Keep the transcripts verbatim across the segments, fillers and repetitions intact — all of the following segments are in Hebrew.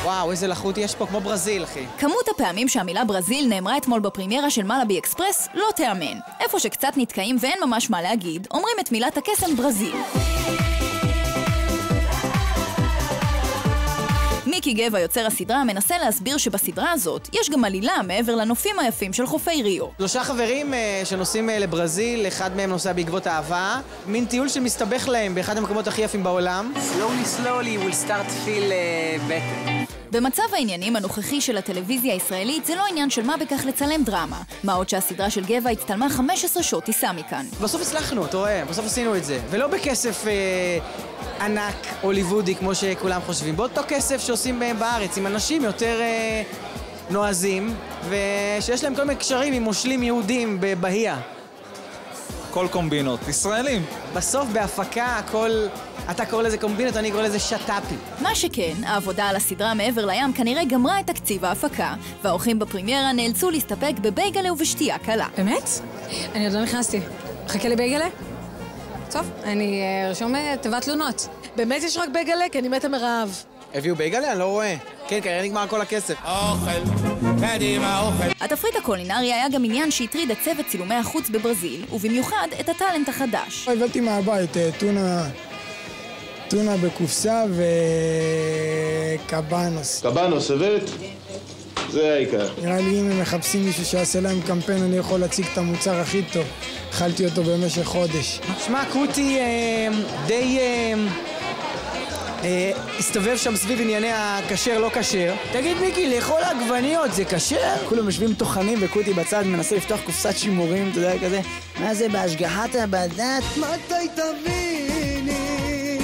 וואו, איזה לחות יש פה, כמו ברזיל, אחי. כמות הפעמים שהמילה ברזיל נאמרה אתמול בפרימיירה של מלאבי אקספרס לא תאמן. איפה שקצת נתקעים ואין ממש מה להגיד, אומרים את מילת הקסם ברזיל. מיקי גבע, יוצר הסדרה, מנסה להסביר שבסדרה הזאת יש גם עלילה מעבר לנופים היפים של חופי ריו. שלושה חברים uh, שנוסעים uh, לברזיל, אחד מהם נוסע בעקבות אהבה, מין טיול שמסתבך להם באחד המקומות הכי יפים בעולם. Slowly, slowly, we'll start to feel uh, better. במצב העניינים הנוכחי של הטלוויזיה הישראלית זה לא עניין של מה בכך לצלם דרמה. מה עוד שהסדרה של גבע הצטלמה חמש עשרה שעות טיסה מכאן. בסוף הצלחנו, אתה רואה, בסוף עשינו את זה. ולא בכסף אה, ענק הוליוודי כמו שכולם חושבים. באותו כסף שעושים בהם בארץ, עם אנשים יותר אה, נועזים, ושיש להם כל מיני קשרים עם מושלים יהודים בבהייה. כל קומבינות, ישראלים. בסוף בהפקה הכל, אתה קורא לזה קומבינות, אני קורא לזה שטאפי. מה שכן, העבודה על הסדרה מעבר לים כנראה גמרה את תקציב ההפקה, והאורחים בפרימיירה נאלצו להסתפק בבייגלה ובשתייה קלה. באמת? אני עוד לא נכנסתי. חכה לי בייגלה? טוב, אני רשום תיבת תלונות. באמת יש רק בייגלה? כי אני מתה מרעב. הביאו בייגלה? אני לא רואה. כן, כנראה נגמר כל הכסף. אוכל, קדימה אוכל. התפריט הקולינרי היה גם עניין שהטריד את צוות צילומי החוץ בברזיל, ובמיוחד את הטלנט החדש. הבאתי מהבית טונה, טונה בקופסה וקבנוס. קבנוס, הבאת? זה העיקר. נראה לי אם הם מחפשים מישהו שיעשה להם קמפיין, אני יכול להציג את המוצר הכי טוב. אכלתי אותו במשך חודש. שמע, קוטי אה, די... אה... הסתובב שם סביב ענייני הכשר לא כשר. תגיד מיקי, לאכול עגבניות זה כשר? כולם יושבים טוחנים וקוטי בצד מנסה לפתוח קופסת שימורים, אתה יודע, כזה. מה זה בהשגחת הבדת? מתי תביני?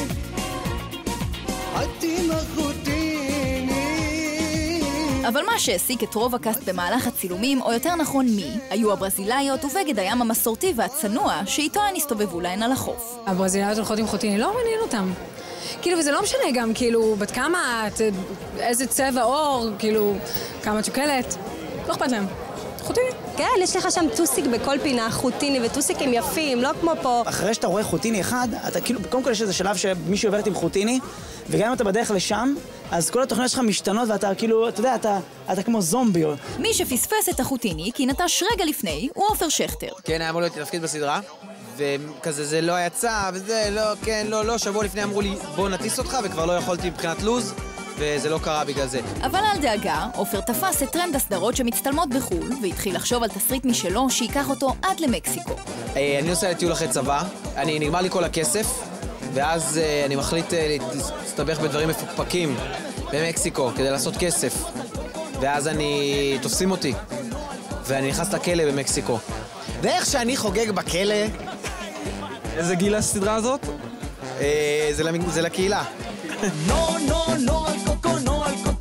עתי מחותיני. אבל מה שהעסיק את רוב הקאסט במהלך הצילומים, או יותר נכון מי, היו הברזילאיות ובגד הים המסורתי והצנוע שאיתו הן הסתובבו להן על החוף. הברזילאיות הולכות עם חוטיני, לא מעניין אותם. כאילו, וזה לא משנה גם, כאילו, בת כמה, את, איזה צבע עור, כאילו, כמה צ'וקלת, לא אכפת להם. חוטיני. כן, יש לך שם טוסיק בכל פינה, חוטיני, וטוסיקים יפים, לא כמו פה. אחרי שאתה רואה חוטיני אחד, אתה כאילו, קודם כל יש איזה שלב שמישהו עוברת עם חוטיני, וגם אם אתה בדרך לשם, אז כל התוכניות שלך משתנות, ואתה כאילו, אתה יודע, אתה, אתה כמו זומבי. מי שפספס את החוטיני, כי נטש רגע לפני, הוא עופר שכטר. כן, היה אמור להיות תפקיד בסדרה. וכזה זה לא יצא, וזה לא, כן, לא, לא, שבוע לפני אמרו לי בוא נטיס אותך, וכבר לא יכולתי מבחינת לוז, וזה לא קרה בגלל זה. אבל אל דאגה, עופר תפס את טרנד הסדרות שמצטלמות בחול, והתחיל לחשוב על תסריט משלו שיקח אותו עד למקסיקו. אני נוסע לטיול אחרי צבא, אני נגמר לי כל הכסף, ואז אני מחליט להסתבך בדברים מפוקפקים במקסיקו כדי לעשות כסף. ואז אני, תופסים אותי, ואני נכנס לכלא במקסיקו. ואיך שאני חוגג בכלא... איזה גיל הסדרה הזאת? זה לקהילה. נו, נו, נו, על קוקו, נו, על קוקו.